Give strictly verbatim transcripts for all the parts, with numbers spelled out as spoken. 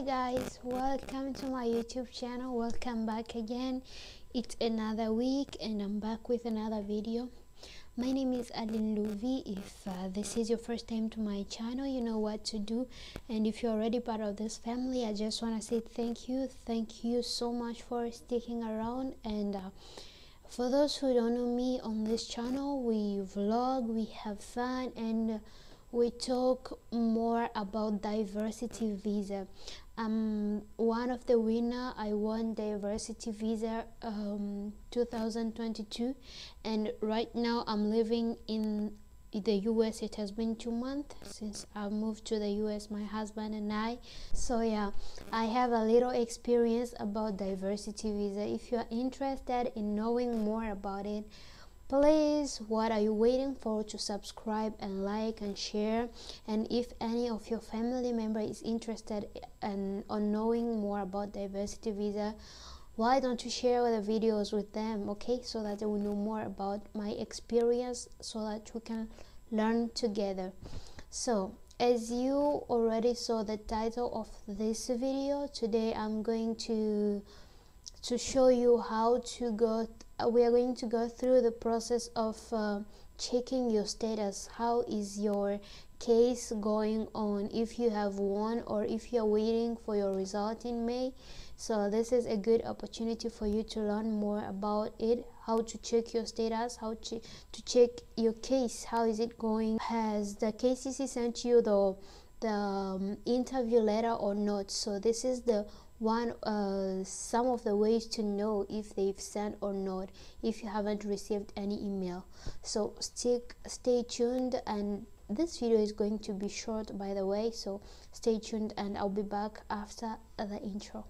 Hi guys, welcome to my YouTube channel. Welcome back again. It's another week and I'm back with another video. My name is Aline Louvi. If uh, this is your first time to my channel, you know what to do, and if you're already part of this family, I just want to say thank you thank you so much for sticking around. And uh, for those who don't know me, on this channel we vlog, we have fun, and we talk more about diversity visa. I'm one of the winner. I won diversity visa um, two thousand twenty-two, and right now I'm living in the U S. It has been two months since I moved to the U S, my husband and I. So yeah, I have a little experience about diversity visa. If you're interested in knowing more about it, please, what are you waiting for to subscribe and like and share? And if any of your family member is interested in on knowing more about diversity visa, why don't you share the videos with them, okay, so that they will know more about my experience, so that we can learn together. So as you already saw the title of this video, today I'm going to to show you how to go uh, we are going to go through the process of uh, checking your status. How is your case going on, if you have won or if you're waiting for your result in May. So this is a good opportunity for you to learn more about it, how to check your status, how to, to check your case, how is it going, has the K C C sent you the the um, interview letter or not. So this is the one uh, some of the ways to know if they've sent or not, if you haven't received any email. So stick stay tuned, and this video is going to be short, by the way, so stay tuned and I'll be back after the intro.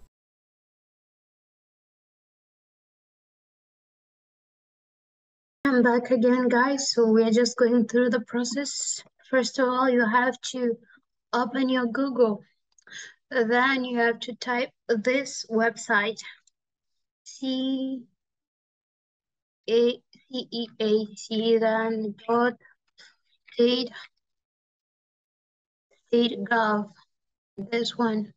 I'm back again, guys. So we are just going through the process. First of all, you have to open your Google. Then you have to type this website, C A C E A C, then dot state state gov, this one.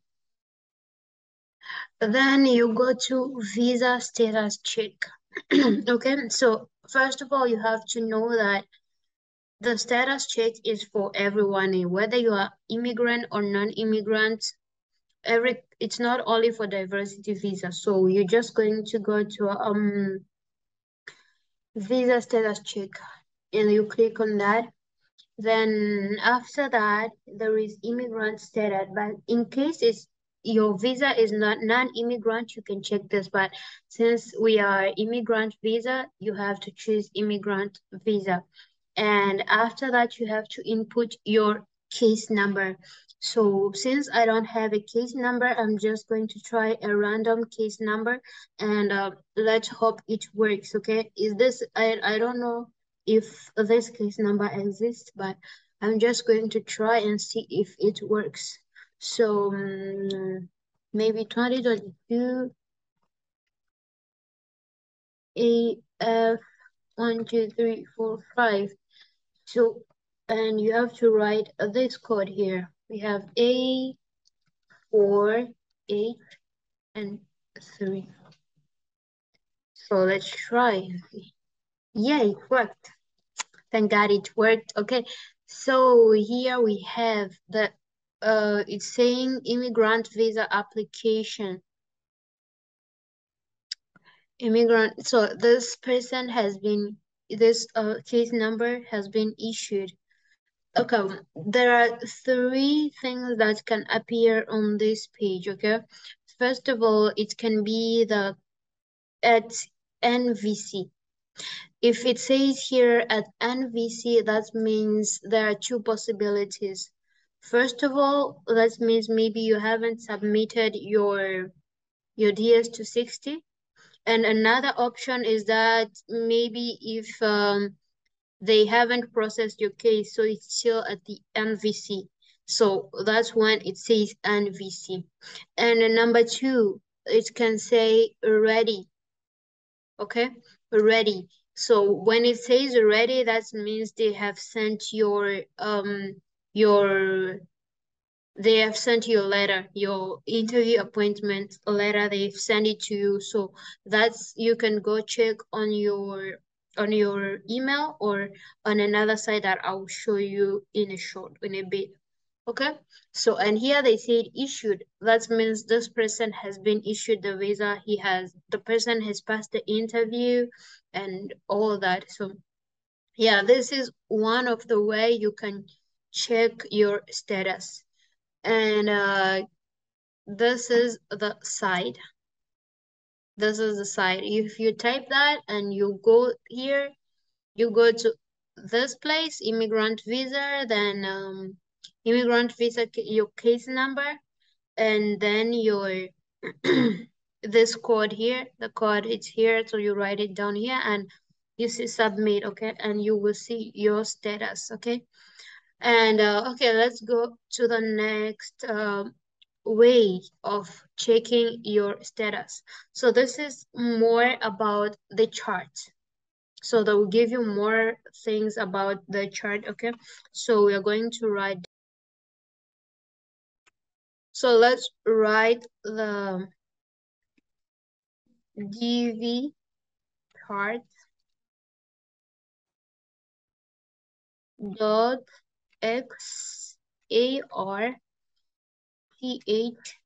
Then you go to visa status check. Okay, so first of all, you have to know that the status check is for everyone, whether you are immigrant or non-immigrant. Every it's not only for diversity visa. So you're just going to go to um visa status check and you click on that. Then after that, there is immigrant status. But in case it's your visa is not non-immigrant, you can check this. But since we are immigrant visa, you have to choose immigrant visa. And after that, you have to input your case number. So since I don't have a case number, I'm just going to try a random case number, and uh, let's hope it works. Okay, is this I, I don't know if this case number exists, but I'm just going to try and see if it works. So um, maybe twenty twenty-two A F one two three four five. So, and you have to write this code here. We have A, four, eight, and three. So let's try. Yeah, it worked. Thank God it worked. Okay, so here we have the, uh, it's saying immigrant visa application. Immigrant, so this person has been, this uh, case number has been issued. Okay, there are three things that can appear on this page, okay? First of all, it can be the at N V C. If it says here at N V C, that means there are two possibilities. First of all, that means maybe you haven't submitted your your D S two sixty. And another option is that maybe if um, they haven't processed your case, so it's still at the N V C. So that's when it says N V C. And uh, number two, it can say ready. Okay, ready. So when it says ready, that means they have sent your um your they have sent you a letter, your interview appointment letter, they've sent it to you. So that's, you can go check on your on your email or on another site that I'll show you in a short, in a bit. Okay, so and here they said issued. That means this person has been issued the visa. He has, the person has passed the interview and all that. So yeah, this is one of the way you can check your status. And uh, this is the site. This is the site. If you type that and you go here, you go to this place, immigrant visa, then um, immigrant visa, your case number, and then your this code here, the code it's here, so you write it down here and you see submit, okay, and you will see your status, okay. And uh, okay, let's go to the next um, way of checking your status. So this is more about the chart. So that will give you more things about the chart, okay? So we are going to write. So let's write the D V chart dot X A R T H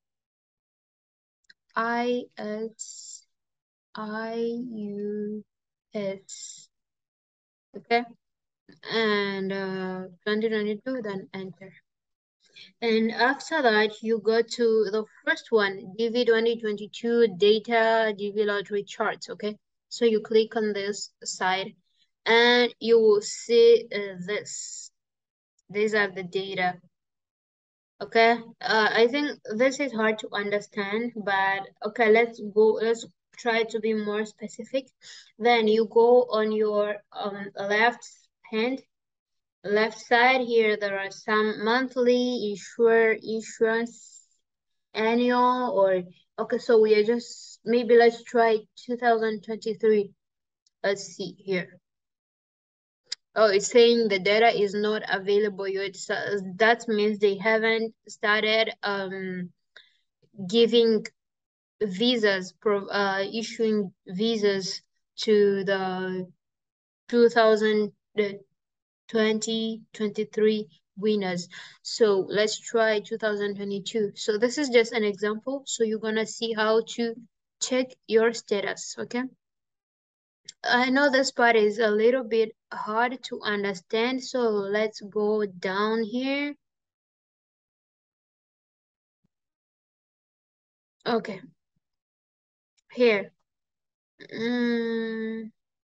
I S I U S, okay, and uh, twenty twenty-two, then enter. And after that, you go to the first one, D V twenty twenty-two data D V lottery charts, okay? So you click on this side and you will see uh, this. These are the data, okay? Uh, I think this is hard to understand, but okay, let's go, let's try to be more specific. Then you go on your um, left hand, left side here, there are some monthly insure insurance, annual, or okay, so we are just, maybe let's try two thousand twenty-three. Let's see here. Oh, it's saying the data is not available yet. So that means they haven't started um giving visas, pro uh issuing visas to the two thousand twenty twenty-three winners. So let's try two thousand twenty-two. So this is just an example. So you're gonna see how to check your status, okay? I know this part is a little bit hard to understand, so let's go down here. Okay, here. Mm,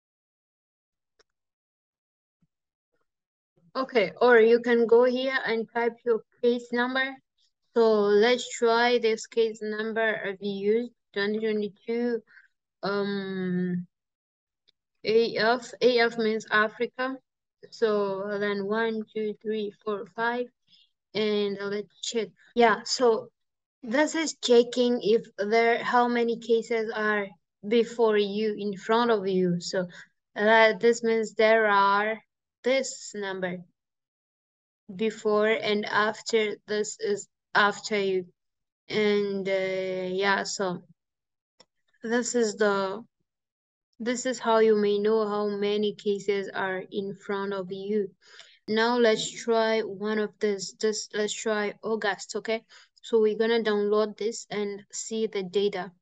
okay, or you can go here and type your case number. So let's try this case number of used twenty twenty-two um A F. A F means Africa. So then one, two, three, four, five, and let's check. Yeah, so this is checking if there, how many cases are before you, in front of you. So uh, this means there are this number before and after, this is after you. And uh, yeah, so this is the, this is how you may know how many cases are in front of you. Now let's try one of this. This let's try August, okay? So we're gonna download this and see the data.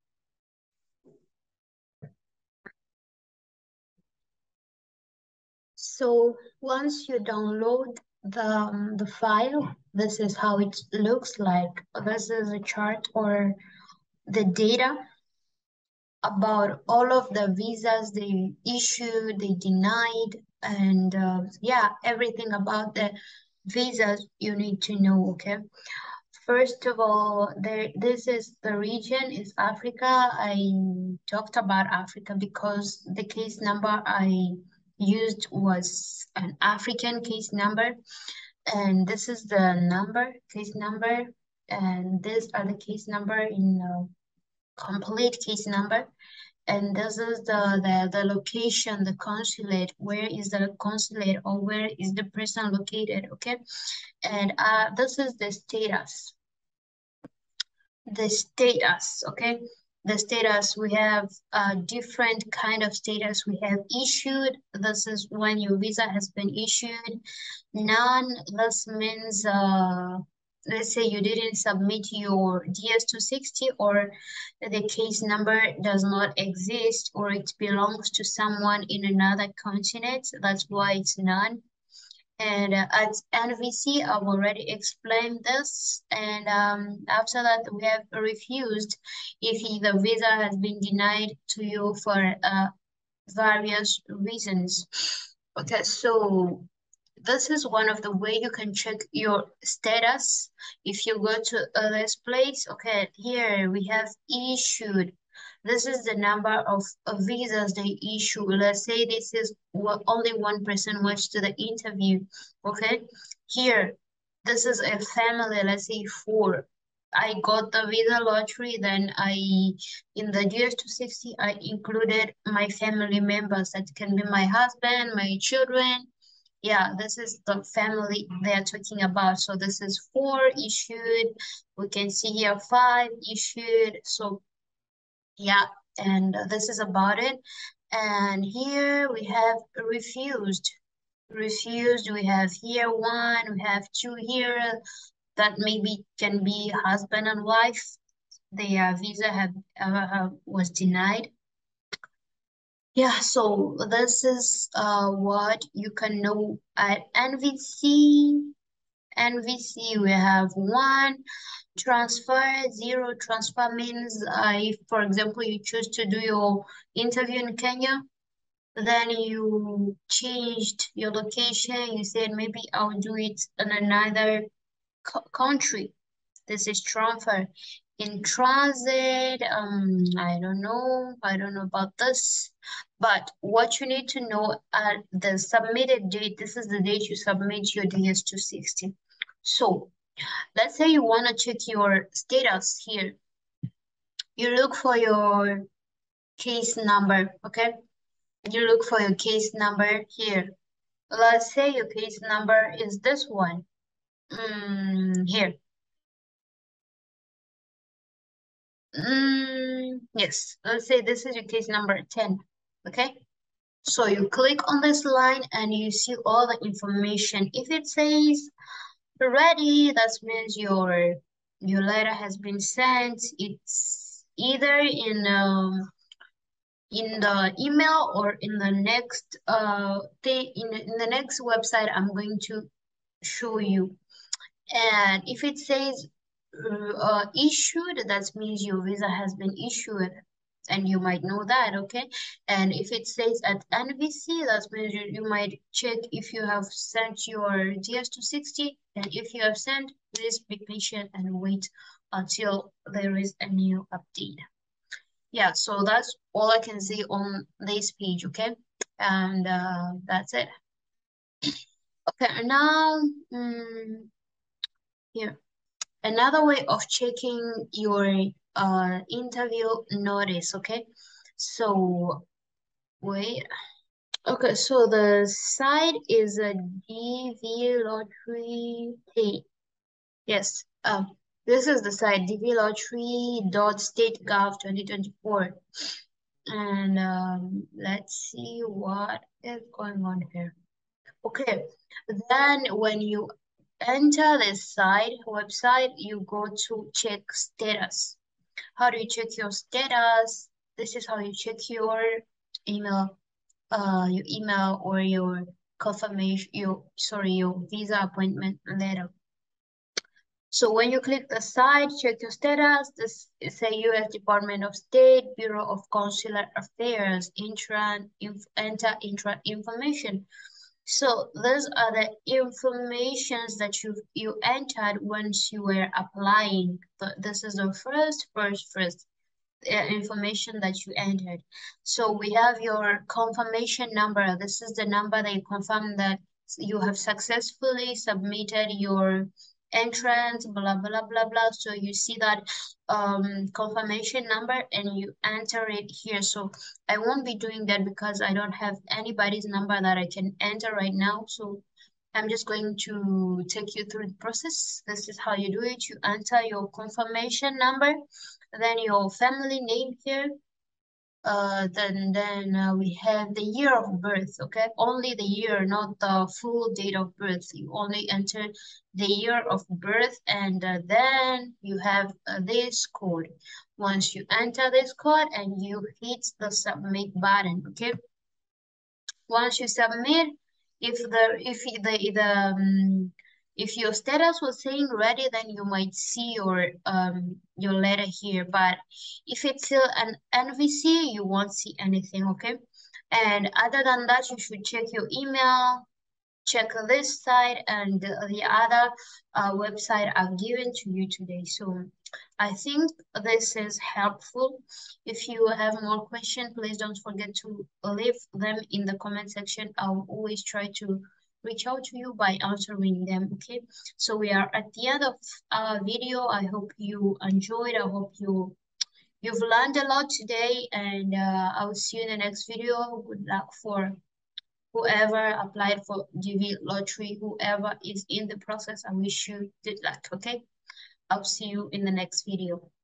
So once you download the um, the file, this is how it looks like. This is a chart or the data about all of the visas they issued, they denied, and uh, yeah, everything about the visas you need to know, okay? First of all, there this is the region is Africa. I talked about Africa because the case number I used was an African case number, and this is the number, case number, and these are the case number in uh, complete case number. and this is the, the, the location, the consulate, where is the consulate or where is the person located, okay? And uh, this is the status, the status, okay? The status, we have a different kind of status. We have issued, this is when your visa has been issued. None, this means, uh, let's say you didn't submit your D S two sixty, or the case number does not exist, or it belongs to someone in another continent. That's why it's none. And uh, at N V C, I've already explained this. And um, after that, we have refused if the visa has been denied to you for uh, various reasons. Okay, so this is one of the way you can check your status. If you go to uh, this place, okay, here we have issued. This is the number of, of visas they issue. Let's say this is what only one person went to the interview, okay? Here, this is a family, let's say four. I got the visa lottery, then I, in the D S two sixty, I included my family members. That can be my husband, my children. Yeah, this is the family they are talking about. So this is four issued. We can see here five issued. So yeah, and this is about it. And here we have refused. Refused, we have here one, we have two here. That maybe can be husband and wife. Their visa have, uh, was denied. Yeah, so this is uh, what you can know at N V C. N V C, we have one transfer. Zero transfer means uh, if, for example, you choose to do your interview in Kenya, then you changed your location. You said maybe I'll do it in another co country. This is transfer. In transit, um, I don't know. I don't know about this. But what you need to know are the submitted date. This is the date you submit your D S two sixty. So let's say you want to check your status here. You look for your case number, okay? You look for your case number here. Let's say your case number is this one. Mm, here. Mm, yes, let's say this is your case number ten, okay? So you click on this line and you see all the information. If it says ready, that means your your letter has been sent. It's either in um in the email or in the next uh thing in, in the next website I'm going to show you. And if it says uh, issued, that means your visa has been issued, and you might know that, okay? And if it says at N V C, that means you, you might check if you have sent your D S two sixty, and if you have sent, please be patient and wait until there is a new update. Yeah, so that's all I can see on this page, okay? And uh, that's it. Okay, now, um, here. Another way of checking your uh, interview notice, okay? So, wait. Okay, so the site is a D V Lottery. Hey, yes, um, this is the site d v lottery dot state gov twenty twenty-four. And um, let's see what is going on here. Okay, then when you enter this site website, you go to check status. How do you check your status? This is how you check your email, uh, your email or your confirmation, your sorry, your visa appointment letter. So when you click the site, check your status. This is a U S Department of State, Bureau of Consular Affairs, intra, inf, enter intra information. So those are the informations that you you entered once you were applying. But this is the first, first, first uh, information that you entered. So we have your confirmation number. This is the number that you confirm that you have successfully submitted your entrance, blah blah blah blah. So you see that um confirmation number and you enter it here. So I won't be doing that because I don't have anybody's number that I can enter right now. So I'm just going to take you through the process. This is how you do it. You enter your confirmation number, then your family name here. Uh, then then uh, we have the year of birth, okay? Only the year, not the full date of birth. You only enter the year of birth, and uh, then you have uh, this code. Once you enter this code and you hit the submit button, okay? Once you submit, if the if the the um, if your status was saying ready, then you might see your um your letter here. But if it's still an N V C, you won't see anything, okay? And other than that, you should check your email, check this site and the other uh, website I've given to you today. So I think this is helpful. If you have more questions, please don't forget to leave them in the comment section. I'll always try to reach out to you by answering them, okay? So we are at the end of our video. I hope you enjoyed. I hope you you've learned a lot today, and uh, I will see you in the next video. Good luck for whoever applied for G V lottery, whoever is in the process. I wish you good luck, okay? I'll see you in the next video.